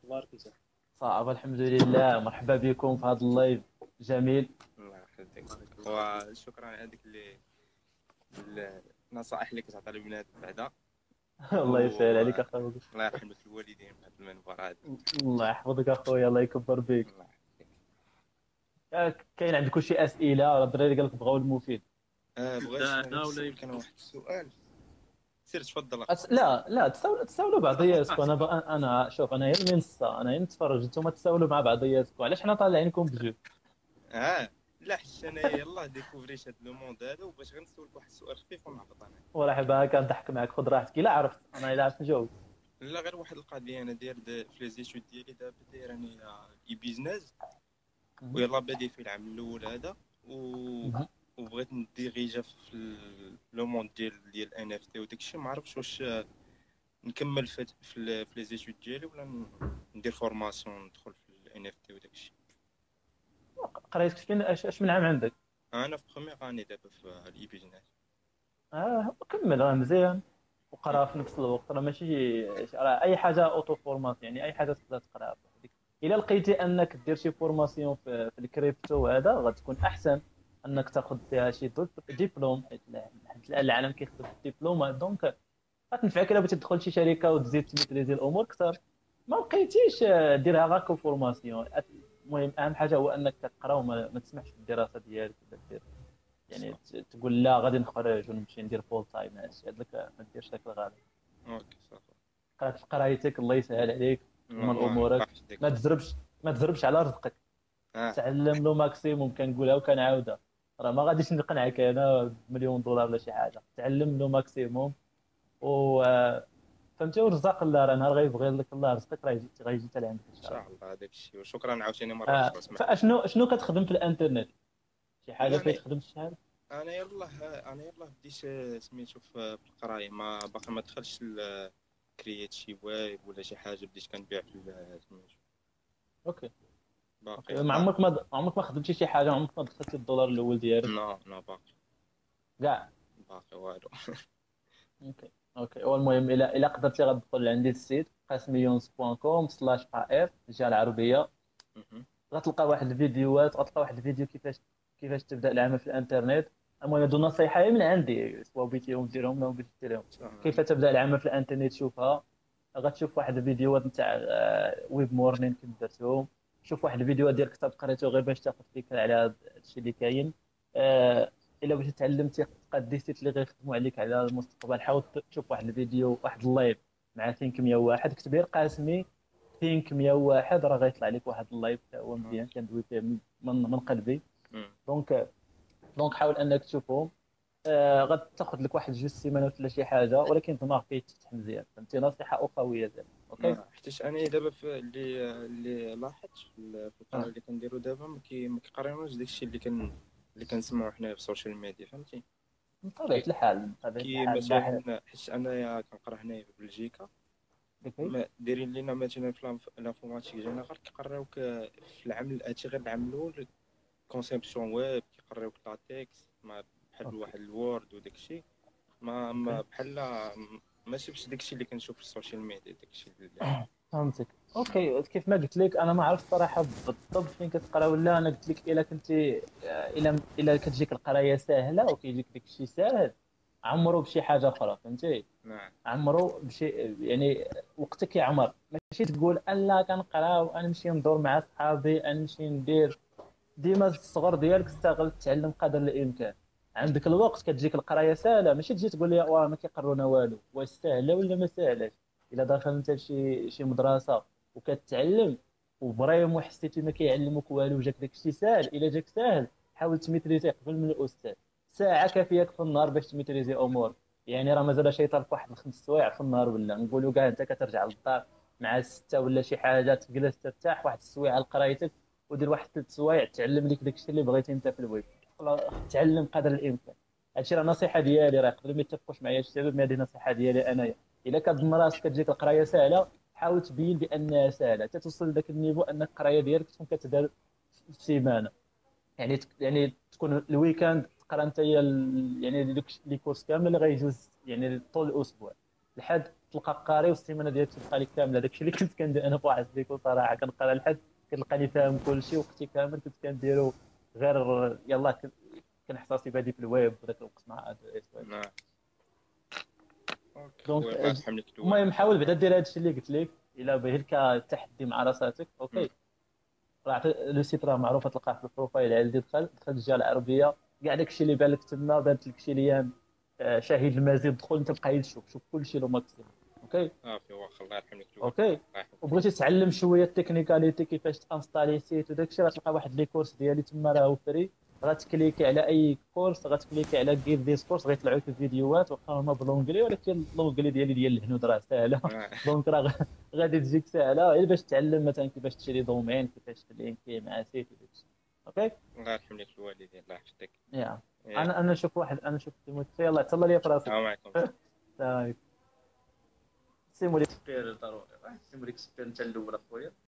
اخبارك انت؟ صعب الحمد لله. مرحبا بكم في هذا اللايف جميل. الله يخليك. وشكرا على هذيك النصائح اللي كتعطي للبنات بعدا. الله يسهل عليك والله اخويا. يرحم الوالدين في هذا المنبر هذا. الله يحفظك اخويا، الله يكبر بك. الله يخليك. كاين عندكم شي اسئله؟ ولا الدراري قال لك بغاو المفيد؟ بغيت نبدا انا ولا نسولك يبدا انا واحد السؤال. سير تفضل لا لا، تساولوا بعضياتكم. انا شوف، انا هي المنصه، انا هي نتفرج، انتم تساولوا مع بعضياتكم. علاش حنا طالعينكم بجوج؟ اه لا حش انا يلاه ديكوفريش هذا لو موند هذا، وباش غير نسولك واحد السؤال خفيف ونهبط انا. ورحبا، كنضحك معك، خذ راحتك. الا عرفت انا، الا عرفت نجاوب. لا غير واحد القضيه، انا داير في لي زيتود ديالي دابا، داير راني اي بيزنس، مهم. ويلا بادي في العام الاول هذا مهم. وبغيت نديريجا في لو موند ديال الان اف تي وداكشي. ما عرفتش واش نكمل في لي زيتود ديالي ولا ندير فورماسيون ندخل في الان اف تي وداكشي. قريت فين؟ اش من عام عندك؟ انا في بروميير اني دابا في الاي بيزنس. كمل، راه مزيان. وقرا في نفس الوقت، راه ماشي راه اي حاجه اوتو فورمات، يعني اي حاجه تقدر تقراها بوحدك. الا لقيتي انك دير شي فورماسيون في الكريبتو هذا، غتكون احسن انك تاخذ فيها شي ديبلوم، حيت العالم كيخدم بالدبلوم. دونك غتنفعك الا بغيتي تدخل شي شركه وتزيد تميتريزي الامور اكثر. ما لقيتيش، ديرها غير فورماسيون. المهم اهم حاجه هو انك تقرا، وما ما تسمحش بالدراسه ديالك ولا دير، يعني صح. تقول لا غادي نخرج ونمشي ندير فول تايم. هذاك ما ديرش داك الغلط. اوكي صافي. قراك في قرايتك، الله يسهل عليك الله ومن الله الله امورك. يحفظك ما خويا. تزربش، ما تزربش على رزقك. اه تعلم له ماكسيموم، كنقولها وكنعاودها. راه ما غاديش نقنعك انا بمليون دولار ولا شي حاجه. تعلم له ماكسيموم و فهمتي. ورزق الله، راه نهار غيبغي لك الله رزقك، راه غيجي حتى لعندك ان ان شاء شاء الله. الله هذاك الشيء، وشكرا عاوتاني مره اخرى، اسمح لي. فاشنو كتخدم في الانترنت؟ شي حاجه لا فاش تخدم شي حاجه؟ انا يلاه بديت سميتو في القرايه، ما باقي ما دخلش كرييت شي ويب ولا شي حاجه، بديت كنبيع في سميتو اوكي. باقي اوكي، ما عمرك ما خدمتي شي حاجه؟ عمرك ما دخلتي الدولار الاول ديالك؟ نو نو باقي. كاع؟ باقي والو. اوكي. اوكي، هو المهم، الا قدرتي غتدخل عندي السيت قاسميونس.com/ار الجهه العربيه. مهم. غتلقى واحد الفيديوهات، غتلقى واحد الفيديو كيفاش تبدا العمل في الانترنت. المهم هادو نصيحه هي من عندي، سواء بغيتيهم ديرهم لا ما بغيتيش ديرهم. كيف صافي. تبدا العمل في الانترنت، شوفها. غتشوف واحد الفيديوهات نتاع ويب مورنين كنت درتهم. شوف واحد الفيديوهات ديال كتاب قريته غير باش تاخذ فكره على هذا الشيء اللي كاين. الا بغيتي تعلم تلقى دي سيت اللي غيخدموا عليك على المستقبل. حاول تشوف واحد الفيديو، واحد اللايف مع ثينك 101. كتب غير قاسمي ثينك 101، راه غيطلع لك واحد اللايف تا هو مزيان، اوكي. كندوي فيه من قلبي. مم. دونك حاول انك تشوفهم. غتاخذ لك واحد جوج سيمانات ولا شي حاجه، ولكن الدماغ كيتفتح مزيان. فهمتي؟ نصيحه اخويه زعما. اوكي. حيتاش انا دابا في اللي لاحظت في القرار اه، اللي كنديرو دابا ما كيقارنوش داكشي اللي كنسمعو حنا في السوشيال ميديا، فهمتي؟ من طبيعه كي الحال، من طبيعه كي الحال لاحظ. مثلا حيت انايا كنقرا هنايا في بلجيكا، اوكي. دايرين لينا مثلا في الانفورماتيك جينيرال كيقراوك في العام الاتي غير العام الاول كونسيبسيون ويب، كيقراوك لاتكس مع بحال اوكي. واحد الوورد وداكشي. ما اوكي. بحال ماشي بش داكشي اللي كنشوف في السوشيال ميديا، داكشي فهمتك. اوكي، كيف ما قلت لك، انا ما عرفت صراحه بالضبط فين كتقرا. ولا انا قلت لك الا كنتي، الا كتجيك القرايه ساهله وكيجيك داك الشيء ساهل، عمرو بشي حاجه اخرى. فهمتي؟ نعم. عمرو بشي، يعني وقتك يعمر. ماشي تقول الا كنقرا وانا نمشي ندور مع صحابي، انا نمشي ندير. ديما الصغر ديالك استغل، تعلم قدر الامكان. عندك الوقت كتجيك القرايه سهله، ماشي تجي تقول لي واه ما كيقرونا والو. واش سهله ولا ما سهلاش؟ الا داخل انت شي مدرسه وكتعلم، وبريم وحسيتي ما كيعلموك والو، جاك داك الشيء ساهل. الا جاك ساهل، حاول تميتريزي قبل من الاستاذ. ساعه كافياك في النهار باش تميتريزي امور. يعني راه مازال شي طالب واحد الخمس سوايع في النهار، ولا نقولوا كاع انت كترجع للدار مع السته ولا شي حاجه، تجلس ترتاح واحد السوايع على قرايتك، ودير واحد ثلاث سوايع تعلم لك داك الشيء اللي بغيتي انت في الويب. تعلم قدر الامكان. هادشي راه نصيحه ديالي، راه يقدروا ما يتفقوش معايا الشباب، مي هذه نصيحه ديالي انايا. الا كتظن راسك كتجيك القرايه سهله، حاول تبين بانها سهله حتى توصل لذاك النيفو ان القرايه ديالك تكون كتدار في سيمانه. يعني تكون الويكاند تقرا انت يعني دوك لي كورس كامل اللي غيجوز يعني طول الاسبوع، لحد تلقى قاري والسيمانه ديالك تبقى لك كامله. داكشي اللي كنت كندير انا فواحد السيكو صراحه، كنقرا الحد كتلقاني فاهم كلشي، وقتي كامل كنت كنديرو غير يلاه كنحتاسي بادي في الويب وداك الوقت مع هاد الاسواق. نعم. اوكي دونك خويا، الله يرحم لك المهم الوالدين حاول الله بعدا يرحم. دير هادشي اللي قلت لك، الا بغيت كتحدي مع راساتك مم. اوكي. راه لو سيت راه معروفه، تلقاه في البروفايل عندي، دخل الجهه العربيه، كاع داكشي اللي بان لك تما، بانت لك شي ليان شاهد المزيد، دخل انت بقى شوف كلشي لو ماكسيموم اوكي. صافي واخا، الله يرحم لك الوالدين اوكي الله يحفظك. وبغيتي تتعلم شويه التكنيكاليتي كيفاش تانستالي سيت وداكشي، غتلقى واحد لي كورس ديالي تما راه فري، غتكليكي على اي كورس، غتكليكي على كيف ديس كورس، غيطلعوا لك الفيديوهات، واخا هما بالونجلي ولكن اللونجلي ديالي ديال الهنود راه ساهله. دونك راه غادي تجيك ساهله غير باش تعلم مثلا كيفاش تشري دومين، كيفاش تلينكي مع سيت وداكشي اوكي. الله يرحم لك الوالدين الله يحفظك. يا يا انا نشوف تيموثي، يلاه تهلا لي في راسك. السلام عليكم. السلام عليكم. سيموليك سبير ضروري، سيموليك سبير انت الاول اخويا.